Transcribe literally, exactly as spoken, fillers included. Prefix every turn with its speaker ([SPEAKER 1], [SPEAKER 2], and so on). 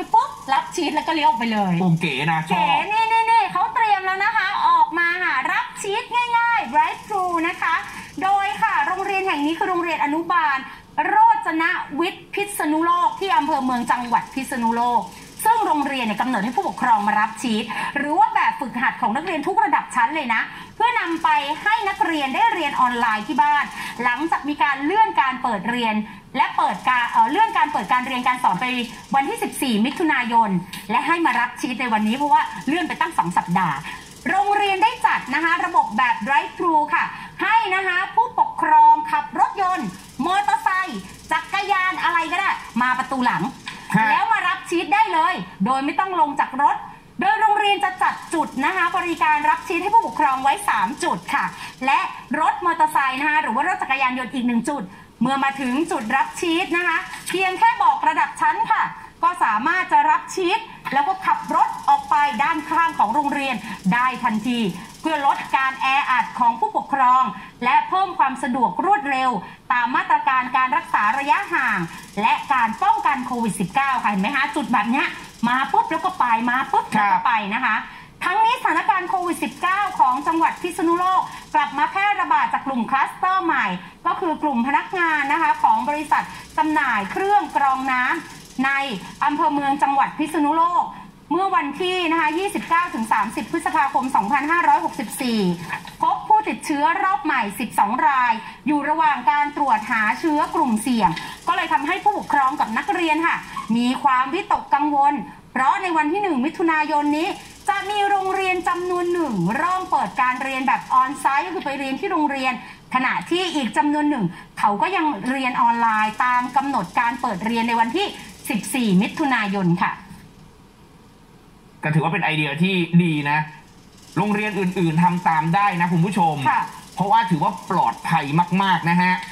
[SPEAKER 1] ปุ๊บรับชีสแล้วก็เลี้ยวออกไปเลย
[SPEAKER 2] ปุ่มเก๋นะชอบเก๋
[SPEAKER 1] นี่นี่นี่เขาเตรียมแล้วนะคะออกมาค่ะรับชีสง่ายๆ drive thru นะคะโดยค่ะโรงเรียนแห่งนี้คือโรงเรียนอนุบาลโรจนวิทย์พิษณุโลกที่อำเภอเมืองจังหวัดพิษณุโลกซึ่งโรงเรียนเนี่ยกำหนดให้ผู้ปกครองมารับชีสหรือว่าแบบฝึกหัดของนักเรียนทุกระดับชั้นเลยนะเพื่อนำไปให้นักเรียนได้เรียนออนไลน์ที่บ้านหลังจากมีการเลื่อนการเปิดเรียนและเปิดการเอ่อเลื่อนการเปิดการเรียนการสอนไปวันที่สิบสี่มิถุนายนและให้มารับชีสในวันนี้เพราะว่าเลื่อนไปตั้งสองสัปดาห์โรงเรียนได้จัดนะคะระบบแบบ drive thru ค่ะให้นะคะผู้ปกครองขับรถยนต์มอเตอร์ไซค์จักรยานอะไรก็ได้มาประตูหลังแล้วมารับชีสได้เลยโดยไม่ต้องลงจากรถโดยโรงเรียนจะจัดจุดนะคะบริการรับชีสให้ผู้ปกครองไว้สามจุดค่ะและรถมอเตอร์ไซค์นะคะหรือว่ารถจักรยานยนต์อีกหนึ่งจุดเมื่อมาถึงจุดรับชีสนะคะเพียงแค่บอกระดับชั้นค่ะก็สามารถจะรับชีสแล้วก็ขับรถออกไปด้านข้างของโรงเรียนได้ทันทีเพื่อลดการแออัดของผู้ปกครองและเพิ่มความสะดวกรวดเร็วตามมาตรการการรักษาระยะห่างและการป้องกันโควิด สิบเก้า ค่ะเห็นไหมคะจุดแบบนี้มาปุ๊บแล้วก็ไปมาปุ๊บแล้วก็ไปนะคะทั้งนี้สถานการณ์โควิด สิบเก้า ของจังหวัดพิษณุโลกกลับมาแพร่ระบาดจากกลุ่มคลัสเตอร์ใหม่ก็คือกลุ่มพนักงานนะคะของบริษัทจำหน่ายเครื่องกรองน้ำในอำเภอเมืองจังหวัดพิษณุโลกเมื่อวันที่นะคะ ยี่สิบเก้าถึงสามสิบ พฤษภาคม สองพันห้าร้อยหกสิบสี่ พบผู้ติดเชื้อรอบใหม่ สิบสอง รายอยู่ระหว่างการตรวจหาเชื้อกลุ่มเสี่ยงก็เลยทำให้ผู้ปกครองกับนักเรียนค่ะมีความวิตกกังวลเพราะในวันที่หนึ่งมิถุนายนนี้จะมีโรงเรียนจำนวนหนึ่งเริ่มเปิดการเรียนแบบออนไซต์ก็คือไปเรียนที่โรงเรียนขณะที่อีกจำนวนหนึ่งเขาก็ยังเรียนออนไลน์ตามกำหนดการเปิดเรียนในวันที่สิบสี่มิถุนายนค่ะ
[SPEAKER 2] ก็ถือว่าเป็นไอเดียที่ดีนะโรงเรียนอื่นๆทำตามได้นะคุณผู้ชมเพราะว่าถือว่าปลอดภัยมากๆนะฮะ